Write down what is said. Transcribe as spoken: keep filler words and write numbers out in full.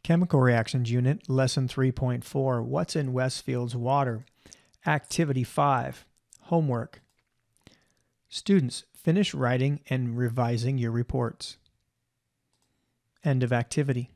Chemical Reactions Unit, Lesson three point four, What's in Westfield's Water? Activity five, Homework. Students, finish writing and revising your reports. End of activity.